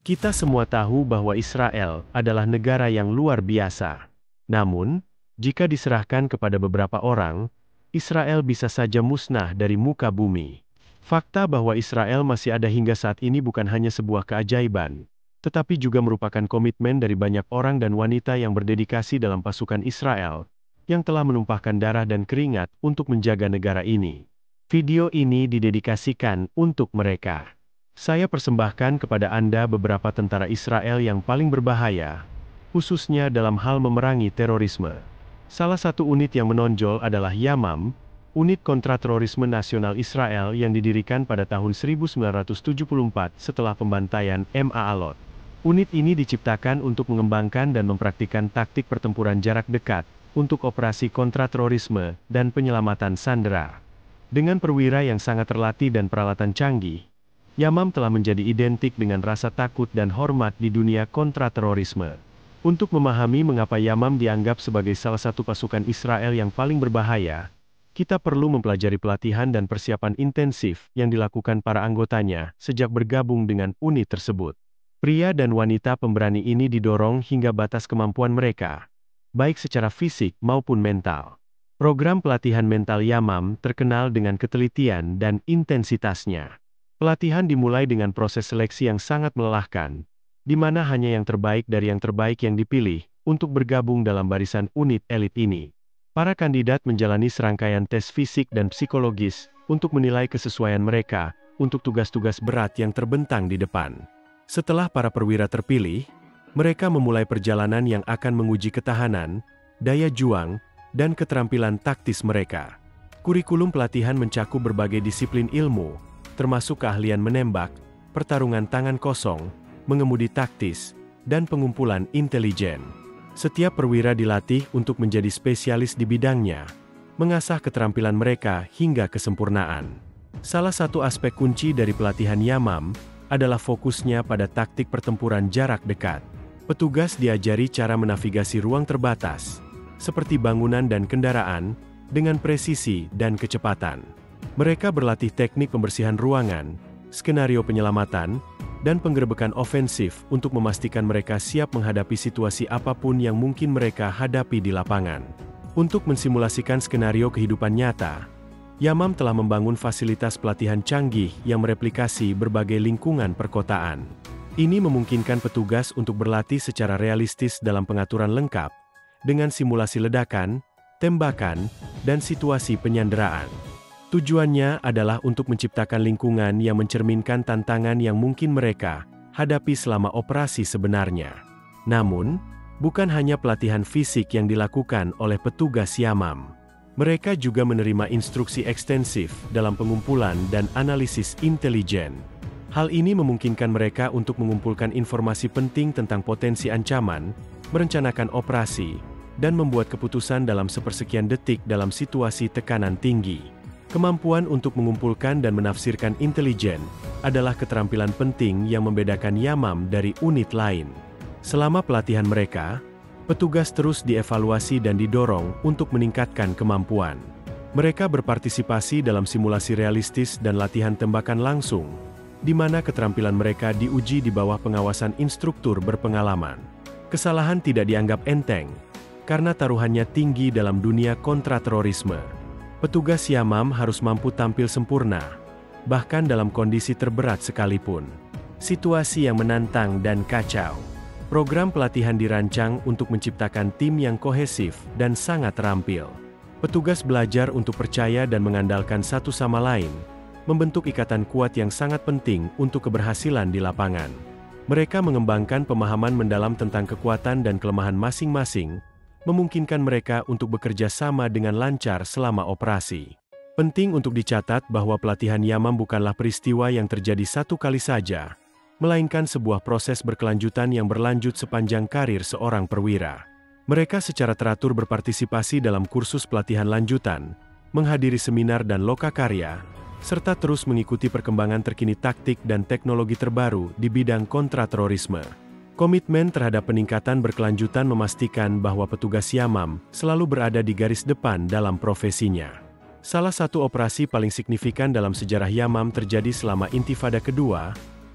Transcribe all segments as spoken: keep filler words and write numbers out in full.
Kita semua tahu bahwa Israel adalah negara yang luar biasa. Namun, jika diserahkan kepada beberapa orang, Israel bisa saja musnah dari muka bumi. Fakta bahwa Israel masih ada hingga saat ini bukan hanya sebuah keajaiban, tetapi juga merupakan komitmen dari banyak orang dan wanita yang berdedikasi dalam pasukan Israel, yang telah menumpahkan darah dan keringat untuk menjaga negara ini. Video ini didedikasikan untuk mereka. Saya persembahkan kepada Anda beberapa tentara Israel yang paling berbahaya, khususnya dalam hal memerangi terorisme. Salah satu unit yang menonjol adalah Yamam, unit kontraterorisme nasional Israel yang didirikan pada tahun seribu sembilan ratus tujuh puluh empat setelah pembantaian Ma'alot. Unit ini diciptakan untuk mengembangkan dan mempraktikkan taktik pertempuran jarak dekat, untuk operasi kontraterorisme dan penyelamatan sandera. Dengan perwira yang sangat terlatih dan peralatan canggih, Yamam telah menjadi identik dengan rasa takut dan hormat di dunia kontraterorisme. Untuk memahami mengapa Yamam dianggap sebagai salah satu pasukan Israel yang paling berbahaya, kita perlu mempelajari pelatihan dan persiapan intensif yang dilakukan para anggotanya sejak bergabung dengan unit tersebut. Pria dan wanita pemberani ini didorong hingga batas kemampuan mereka, baik secara fisik maupun mental. Program pelatihan mental Yamam terkenal dengan ketelitian dan intensitasnya. Pelatihan dimulai dengan proses seleksi yang sangat melelahkan, di mana hanya yang terbaik dari yang terbaik yang dipilih untuk bergabung dalam barisan unit elit ini. Para kandidat menjalani serangkaian tes fisik dan psikologis untuk menilai kesesuaian mereka untuk tugas-tugas berat yang terbentang di depan. Setelah para perwira terpilih, mereka memulai perjalanan yang akan menguji ketahanan, daya juang, dan keterampilan taktis mereka. Kurikulum pelatihan mencakup berbagai disiplin ilmu, termasuk keahlian menembak, pertarungan tangan kosong, mengemudi taktis, dan pengumpulan intelijen. Setiap perwira dilatih untuk menjadi spesialis di bidangnya, mengasah keterampilan mereka hingga kesempurnaan. Salah satu aspek kunci dari pelatihan Yamam adalah fokusnya pada taktik pertempuran jarak dekat. Petugas diajari cara menavigasi ruang terbatas, seperti bangunan dan kendaraan, dengan presisi dan kecepatan. Mereka berlatih teknik pembersihan ruangan, skenario penyelamatan, dan penggerebekan ofensif untuk memastikan mereka siap menghadapi situasi apapun yang mungkin mereka hadapi di lapangan. Untuk mensimulasikan skenario kehidupan nyata, Yamam telah membangun fasilitas pelatihan canggih yang mereplikasi berbagai lingkungan perkotaan. Ini memungkinkan petugas untuk berlatih secara realistis dalam pengaturan lengkap, dengan simulasi ledakan, tembakan, dan situasi penyanderaan. Tujuannya adalah untuk menciptakan lingkungan yang mencerminkan tantangan yang mungkin mereka hadapi selama operasi sebenarnya. Namun, bukan hanya pelatihan fisik yang dilakukan oleh petugas Yamam. Mereka juga menerima instruksi ekstensif dalam pengumpulan dan analisis intelijen. Hal ini memungkinkan mereka untuk mengumpulkan informasi penting tentang potensi ancaman, merencanakan operasi, dan membuat keputusan dalam sepersekian detik dalam situasi tekanan tinggi. Kemampuan untuk mengumpulkan dan menafsirkan intelijen adalah keterampilan penting yang membedakan Yamam dari unit lain. Selama pelatihan mereka, petugas terus dievaluasi dan didorong untuk meningkatkan kemampuan. Mereka berpartisipasi dalam simulasi realistis dan latihan tembakan langsung, di mana keterampilan mereka diuji di bawah pengawasan instruktur berpengalaman. Kesalahan tidak dianggap enteng, karena taruhannya tinggi dalam dunia kontraterorisme. Petugas Yamam harus mampu tampil sempurna, bahkan dalam kondisi terberat sekalipun. Situasi yang menantang dan kacau. Program pelatihan dirancang untuk menciptakan tim yang kohesif dan sangat terampil. Petugas belajar untuk percaya dan mengandalkan satu sama lain, membentuk ikatan kuat yang sangat penting untuk keberhasilan di lapangan. Mereka mengembangkan pemahaman mendalam tentang kekuatan dan kelemahan masing-masing, memungkinkan mereka untuk bekerja sama dengan lancar selama operasi. Penting untuk dicatat bahwa pelatihan Yamam bukanlah peristiwa yang terjadi satu kali saja, melainkan sebuah proses berkelanjutan yang berlanjut sepanjang karir seorang perwira. Mereka secara teratur berpartisipasi dalam kursus pelatihan lanjutan, menghadiri seminar dan lokakarya, serta terus mengikuti perkembangan terkini taktik dan teknologi terbaru di bidang kontraterorisme. Komitmen terhadap peningkatan berkelanjutan memastikan bahwa petugas Yamam selalu berada di garis depan dalam profesinya. Salah satu operasi paling signifikan dalam sejarah Yamam terjadi selama Intifada kedua,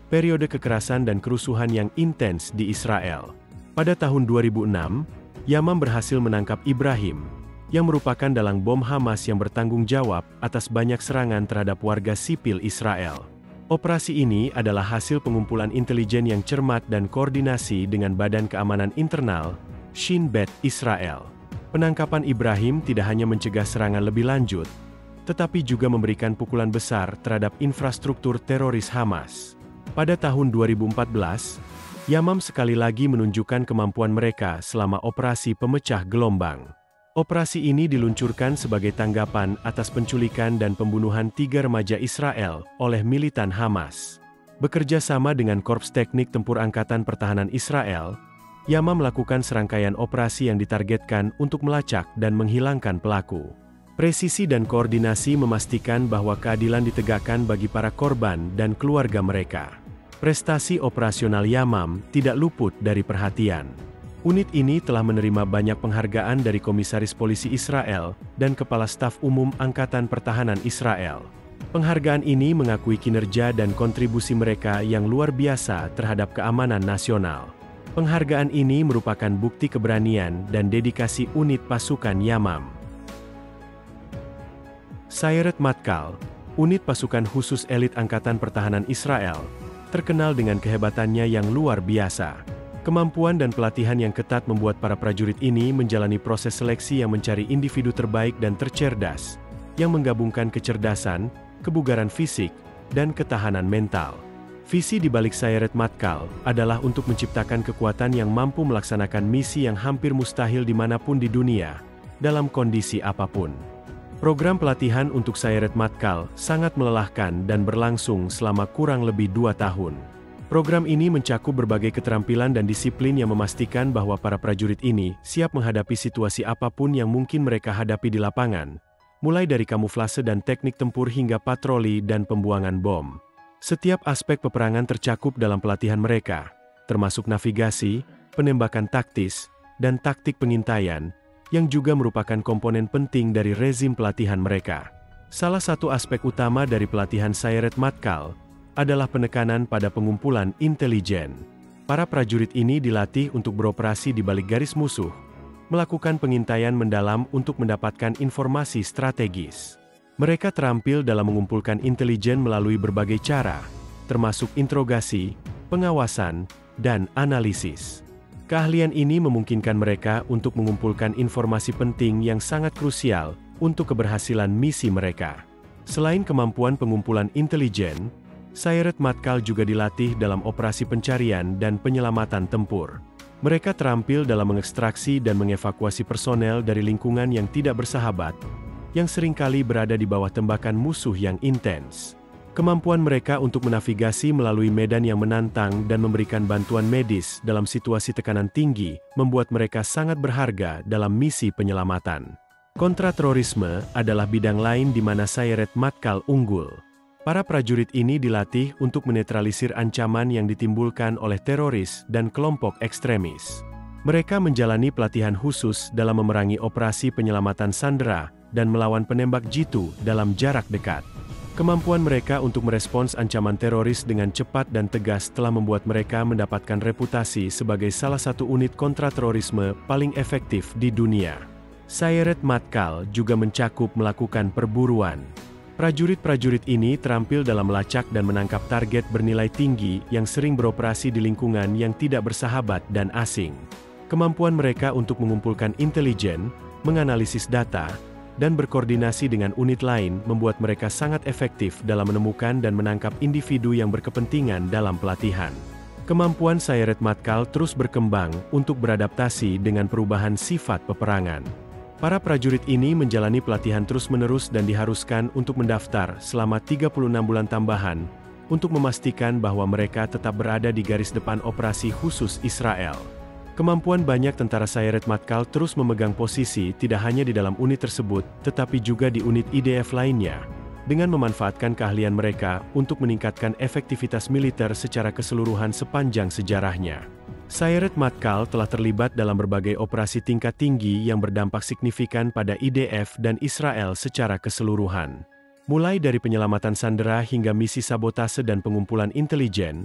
periode kekerasan dan kerusuhan yang intens di Israel. Pada tahun dua ribu enam, Yamam berhasil menangkap Ibrahim, yang merupakan dalang bom Hamas yang bertanggung jawab atas banyak serangan terhadap warga sipil Israel. Operasi ini adalah hasil pengumpulan intelijen yang cermat dan koordinasi dengan Badan Keamanan Internal, Shin Bet, Israel. Penangkapan Ibrahim tidak hanya mencegah serangan lebih lanjut, tetapi juga memberikan pukulan besar terhadap infrastruktur teroris Hamas. Pada tahun dua ribu empat belas, Yamam sekali lagi menunjukkan kemampuan mereka selama operasi pemecah gelombang. Operasi ini diluncurkan sebagai tanggapan atas penculikan dan pembunuhan tiga remaja Israel oleh militan Hamas. Bekerja sama dengan Korps Teknik Tempur Angkatan Pertahanan Israel, Yamam melakukan serangkaian operasi yang ditargetkan untuk melacak dan menghilangkan pelaku. Presisi dan koordinasi memastikan bahwa keadilan ditegakkan bagi para korban dan keluarga mereka. Prestasi operasional Yamam tidak luput dari perhatian. Unit ini telah menerima banyak penghargaan dari Komisaris Polisi Israel dan Kepala Staf Umum Angkatan Pertahanan Israel. Penghargaan ini mengakui kinerja dan kontribusi mereka yang luar biasa terhadap keamanan nasional. Penghargaan ini merupakan bukti keberanian dan dedikasi unit pasukan Yamam. Sayeret Matkal, unit pasukan khusus elit Angkatan Pertahanan Israel, terkenal dengan kehebatannya yang luar biasa. Kemampuan dan pelatihan yang ketat membuat para prajurit ini menjalani proses seleksi yang mencari individu terbaik dan tercerdas, yang menggabungkan kecerdasan, kebugaran fisik, dan ketahanan mental. Visi di balik Sayeret Matkal adalah untuk menciptakan kekuatan yang mampu melaksanakan misi yang hampir mustahil dimanapun di dunia, dalam kondisi apapun. Program pelatihan untuk Sayeret Matkal sangat melelahkan dan berlangsung selama kurang lebih dua tahun. Program ini mencakup berbagai keterampilan dan disiplin yang memastikan bahwa para prajurit ini siap menghadapi situasi apapun yang mungkin mereka hadapi di lapangan, mulai dari kamuflase dan teknik tempur hingga patroli dan pembuangan bom. Setiap aspek peperangan tercakup dalam pelatihan mereka, termasuk navigasi, penembakan taktis, dan taktik pengintaian, yang juga merupakan komponen penting dari rezim pelatihan mereka. Salah satu aspek utama dari pelatihan Sayeret Matkal adalah penekanan pada pengumpulan intelijen. Para prajurit ini dilatih untuk beroperasi di balik garis musuh, melakukan pengintaian mendalam untuk mendapatkan informasi strategis. Mereka terampil dalam mengumpulkan intelijen melalui berbagai cara, termasuk interogasi, pengawasan, dan analisis. Keahlian ini memungkinkan mereka untuk mengumpulkan informasi penting yang sangat krusial untuk keberhasilan misi mereka. Selain kemampuan pengumpulan intelijen, Sayeret Matkal juga dilatih dalam operasi pencarian dan penyelamatan tempur. Mereka terampil dalam mengekstraksi dan mengevakuasi personel dari lingkungan yang tidak bersahabat, yang seringkali berada di bawah tembakan musuh yang intens. Kemampuan mereka untuk menavigasi melalui medan yang menantang dan memberikan bantuan medis dalam situasi tekanan tinggi membuat mereka sangat berharga dalam misi penyelamatan. Kontraterorisme adalah bidang lain di mana Sayeret Matkal unggul. Para prajurit ini dilatih untuk menetralisir ancaman yang ditimbulkan oleh teroris dan kelompok ekstremis. Mereka menjalani pelatihan khusus dalam memerangi operasi penyelamatan sandera dan melawan penembak jitu dalam jarak dekat. Kemampuan mereka untuk merespons ancaman teroris dengan cepat dan tegas telah membuat mereka mendapatkan reputasi sebagai salah satu unit kontraterorisme paling efektif di dunia. Sayeret Matkal juga mencakup melakukan perburuan. Prajurit-prajurit ini terampil dalam melacak dan menangkap target bernilai tinggi yang sering beroperasi di lingkungan yang tidak bersahabat dan asing. Kemampuan mereka untuk mengumpulkan intelijen, menganalisis data, dan berkoordinasi dengan unit lain membuat mereka sangat efektif dalam menemukan dan menangkap individu yang berkepentingan dalam pelatihan. Kemampuan Sayeret Matkal terus berkembang untuk beradaptasi dengan perubahan sifat peperangan. Para prajurit ini menjalani pelatihan terus-menerus dan diharuskan untuk mendaftar selama tiga puluh enam bulan tambahan untuk memastikan bahwa mereka tetap berada di garis depan operasi khusus Israel. Kemampuan banyak tentara Sayeret Matkal terus memegang posisi tidak hanya di dalam unit tersebut, tetapi juga di unit I D F lainnya, dengan memanfaatkan keahlian mereka untuk meningkatkan efektivitas militer secara keseluruhan sepanjang sejarahnya. Sayeret Matkal telah terlibat dalam berbagai operasi tingkat tinggi yang berdampak signifikan pada I D F dan Israel secara keseluruhan. Mulai dari penyelamatan sandera hingga misi sabotase dan pengumpulan intelijen,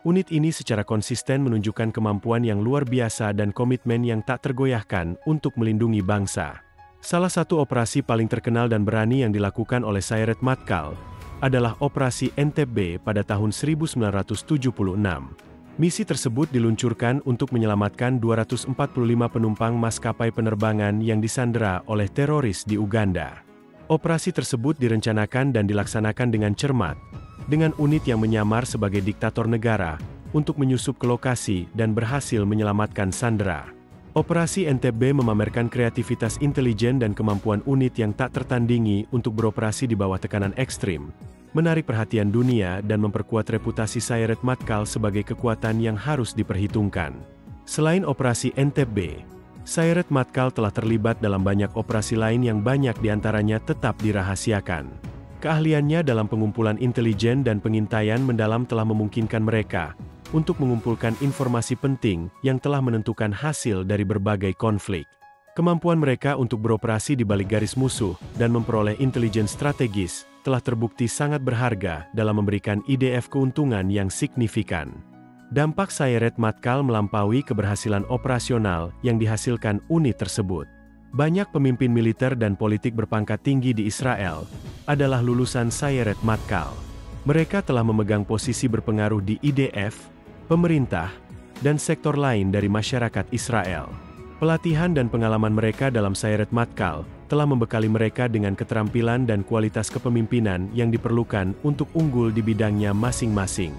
Unit ini secara konsisten menunjukkan kemampuan yang luar biasa dan komitmen yang tak tergoyahkan untuk melindungi bangsa. Salah satu operasi paling terkenal dan berani yang dilakukan oleh Sayeret Matkal adalah Operasi Entebbe pada tahun seribu sembilan ratus tujuh puluh enam. Misi tersebut diluncurkan untuk menyelamatkan dua ratus empat puluh lima penumpang maskapai penerbangan yang disandera oleh teroris di Uganda. Operasi tersebut direncanakan dan dilaksanakan dengan cermat, dengan unit yang menyamar sebagai diktator negara, untuk menyusup ke lokasi dan berhasil menyelamatkan sandera. Operasi Entebbe memamerkan kreativitas intelijen dan kemampuan unit yang tak tertandingi untuk beroperasi di bawah tekanan ekstrim, menarik perhatian dunia dan memperkuat reputasi Sayeret Matkal sebagai kekuatan yang harus diperhitungkan. Selain operasi Entebbe, Sayeret Matkal telah terlibat dalam banyak operasi lain yang banyak diantaranya tetap dirahasiakan. Keahliannya dalam pengumpulan intelijen dan pengintaian mendalam telah memungkinkan mereka untuk mengumpulkan informasi penting yang telah menentukan hasil dari berbagai konflik. Kemampuan mereka untuk beroperasi di balik garis musuh dan memperoleh intelijen strategis telah terbukti sangat berharga dalam memberikan I D F keuntungan yang signifikan. Dampak Sayeret Matkal melampaui keberhasilan operasional yang dihasilkan unit tersebut. Banyak pemimpin militer dan politik berpangkat tinggi di Israel adalah lulusan Sayeret Matkal. Mereka telah memegang posisi berpengaruh di I D F, pemerintah, dan sektor lain dari masyarakat Israel. Pelatihan dan pengalaman mereka dalam Sayeret Matkal telah membekali mereka dengan keterampilan dan kualitas kepemimpinan yang diperlukan untuk unggul di bidangnya masing-masing.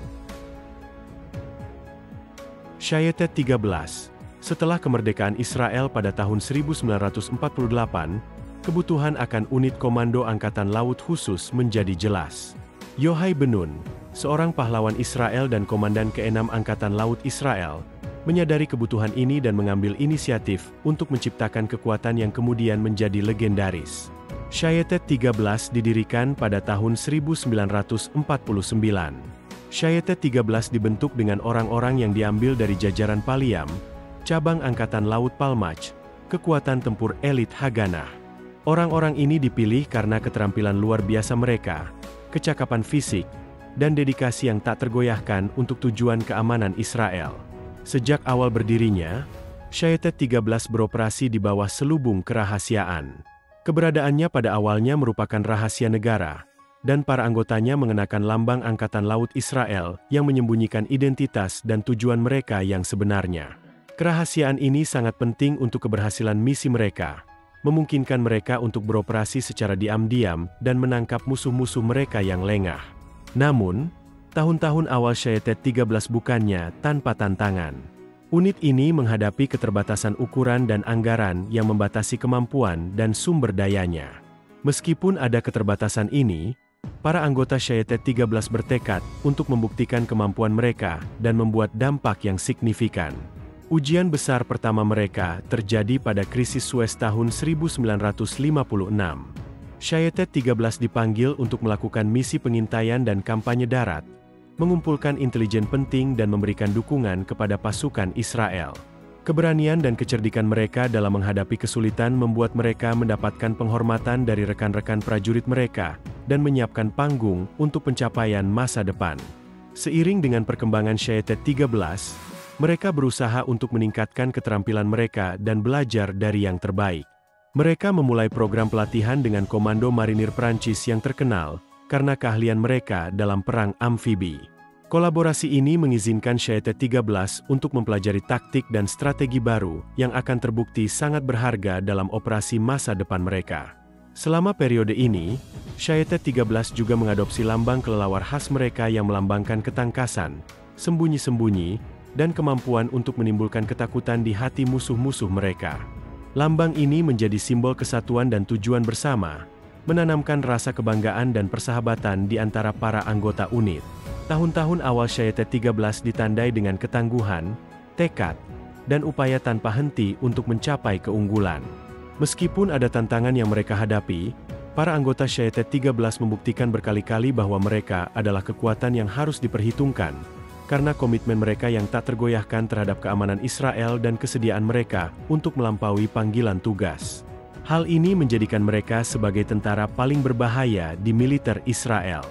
Shayetet tiga belas. Setelah kemerdekaan Israel pada tahun seribu sembilan ratus empat puluh delapan, kebutuhan akan unit Komando Angkatan Laut Khusus menjadi jelas. Yohai Ben-Nun, seorang pahlawan Israel dan komandan keenam Angkatan Laut Israel, menyadari kebutuhan ini dan mengambil inisiatif untuk menciptakan kekuatan yang kemudian menjadi legendaris. Shayetet tiga belas didirikan pada tahun seribu sembilan ratus empat puluh sembilan. Shayetet tiga belas dibentuk dengan orang-orang yang diambil dari jajaran Paliam, cabang Angkatan Laut Palmach, kekuatan tempur elit Haganah. Orang-orang ini dipilih karena keterampilan luar biasa mereka, kecakapan fisik, dan dedikasi yang tak tergoyahkan untuk tujuan keamanan Israel. Sejak awal berdirinya, Shayetet tiga belas beroperasi di bawah selubung kerahasiaan. Keberadaannya pada awalnya merupakan rahasia negara, dan para anggotanya mengenakan lambang Angkatan Laut Israel yang menyembunyikan identitas dan tujuan mereka yang sebenarnya. Kerahasiaan ini sangat penting untuk keberhasilan misi mereka, memungkinkan mereka untuk beroperasi secara diam-diam dan menangkap musuh-musuh mereka yang lengah. Namun, tahun-tahun awal Shayetet tiga belas bukannya tanpa tantangan. Unit ini menghadapi keterbatasan ukuran dan anggaran yang membatasi kemampuan dan sumber dayanya. Meskipun ada keterbatasan ini, para anggota Shayetet tiga belas bertekad untuk membuktikan kemampuan mereka dan membuat dampak yang signifikan. Ujian besar pertama mereka terjadi pada krisis Suez tahun seribu sembilan ratus lima puluh enam. Shayetet tiga belas dipanggil untuk melakukan misi pengintaian dan kampanye darat, mengumpulkan intelijen penting dan memberikan dukungan kepada pasukan Israel. Keberanian dan kecerdikan mereka dalam menghadapi kesulitan membuat mereka mendapatkan penghormatan dari rekan-rekan prajurit mereka, dan menyiapkan panggung untuk pencapaian masa depan. Seiring dengan perkembangan Shayetet tiga belas, mereka berusaha untuk meningkatkan keterampilan mereka dan belajar dari yang terbaik. Mereka memulai program pelatihan dengan Komando Marinir Prancis yang terkenal, karena keahlian mereka dalam perang amfibi. Kolaborasi ini mengizinkan Shayetet tiga belas untuk mempelajari taktik dan strategi baru yang akan terbukti sangat berharga dalam operasi masa depan mereka. Selama periode ini, Shayetet tiga belas juga mengadopsi lambang kelelawar khas mereka yang melambangkan ketangkasan, sembunyi-sembunyi, dan kemampuan untuk menimbulkan ketakutan di hati musuh-musuh mereka. Lambang ini menjadi simbol kesatuan dan tujuan bersama, menanamkan rasa kebanggaan dan persahabatan di antara para anggota unit. Tahun-tahun awal Shayetet tiga belas ditandai dengan ketangguhan, tekad, dan upaya tanpa henti untuk mencapai keunggulan. Meskipun ada tantangan yang mereka hadapi, para anggota Shayetet tiga belas membuktikan berkali-kali bahwa mereka adalah kekuatan yang harus diperhitungkan, karena komitmen mereka yang tak tergoyahkan terhadap keamanan Israel dan kesediaan mereka untuk melampaui panggilan tugas. Hal ini menjadikan mereka sebagai tentara paling berbahaya di militer Israel.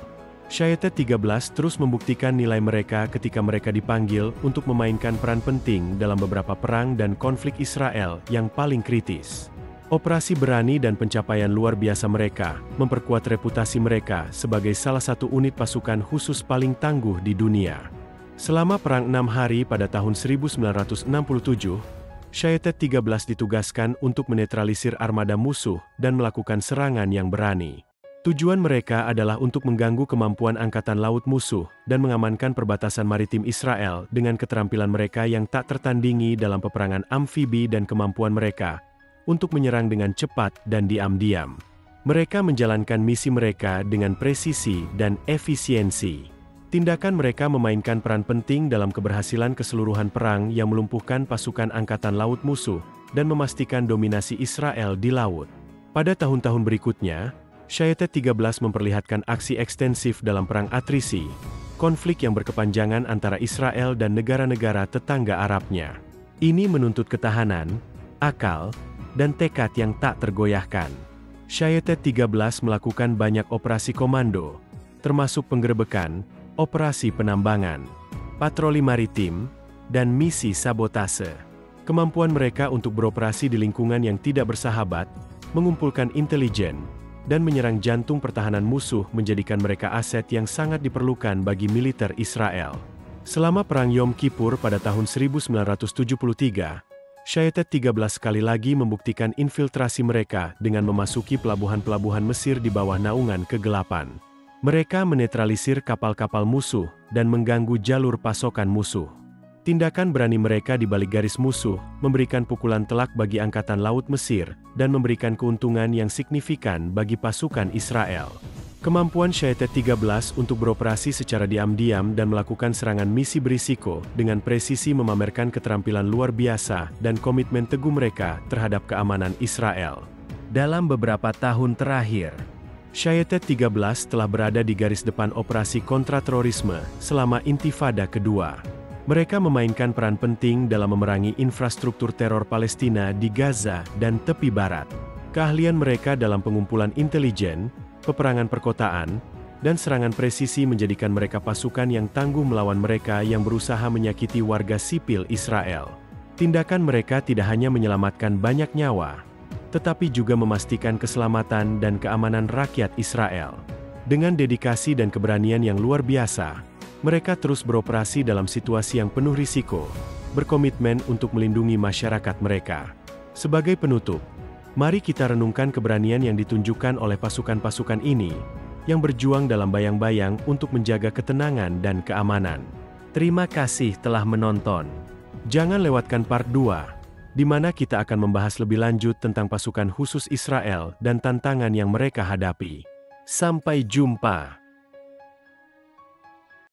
Syaitet tiga belas terus membuktikan nilai mereka ketika mereka dipanggil untuk memainkan peran penting dalam beberapa perang dan konflik Israel yang paling kritis. Operasi berani dan pencapaian luar biasa mereka memperkuat reputasi mereka sebagai salah satu unit pasukan khusus paling tangguh di dunia. Selama Perang Enam Hari pada tahun seribu sembilan ratus enam puluh tujuh, Syaitet tiga belas ditugaskan untuk menetralisir armada musuh dan melakukan serangan yang berani. Tujuan mereka adalah untuk mengganggu kemampuan angkatan laut musuh dan mengamankan perbatasan maritim Israel dengan keterampilan mereka yang tak tertandingi dalam peperangan amfibi dan kemampuan mereka untuk menyerang dengan cepat dan diam-diam. Mereka menjalankan misi mereka dengan presisi dan efisiensi. Tindakan mereka memainkan peran penting dalam keberhasilan keseluruhan perang yang melumpuhkan pasukan angkatan laut musuh dan memastikan dominasi Israel di laut. Pada tahun-tahun berikutnya, Syaitet tiga belas memperlihatkan aksi ekstensif dalam Perang Atrisi, konflik yang berkepanjangan antara Israel dan negara-negara tetangga Arabnya. Ini menuntut ketahanan, akal, dan tekad yang tak tergoyahkan. Syaitet tiga belas melakukan banyak operasi komando, termasuk penggerebekan, operasi penambangan, patroli maritim, dan misi sabotase. Kemampuan mereka untuk beroperasi di lingkungan yang tidak bersahabat, mengumpulkan intelijen, dan menyerang jantung pertahanan musuh menjadikan mereka aset yang sangat diperlukan bagi militer Israel. Selama Perang Yom Kippur pada tahun seribu sembilan ratus tujuh puluh tiga, Syaitet tiga belas sekali lagi membuktikan infiltrasi mereka dengan memasuki pelabuhan-pelabuhan Mesir di bawah naungan kegelapan. Mereka menetralisir kapal-kapal musuh dan mengganggu jalur pasokan musuh. Tindakan berani mereka di balik garis musuh memberikan pukulan telak bagi Angkatan Laut Mesir dan memberikan keuntungan yang signifikan bagi pasukan Israel. Kemampuan Syaitet tiga belas untuk beroperasi secara diam-diam dan melakukan serangan misi berisiko dengan presisi memamerkan keterampilan luar biasa dan komitmen teguh mereka terhadap keamanan Israel. Dalam beberapa tahun terakhir, Syaitet tiga belas telah berada di garis depan operasi kontraterorisme selama Intifada kedua. Mereka memainkan peran penting dalam memerangi infrastruktur teror Palestina di Gaza dan tepi barat. Keahlian mereka dalam pengumpulan intelijen, peperangan perkotaan, dan serangan presisi menjadikan mereka pasukan yang tangguh melawan mereka yang berusaha menyakiti warga sipil Israel. Tindakan mereka tidak hanya menyelamatkan banyak nyawa, tetapi juga memastikan keselamatan dan keamanan rakyat Israel. Dengan dedikasi dan keberanian yang luar biasa, mereka terus beroperasi dalam situasi yang penuh risiko, berkomitmen untuk melindungi masyarakat mereka. Sebagai penutup, mari kita renungkan keberanian yang ditunjukkan oleh pasukan-pasukan ini, yang berjuang dalam bayang-bayang untuk menjaga ketenangan dan keamanan. Terima kasih telah menonton. Jangan lewatkan part dua, di mana kita akan membahas lebih lanjut tentang pasukan khusus Israel dan tantangan yang mereka hadapi. Sampai jumpa.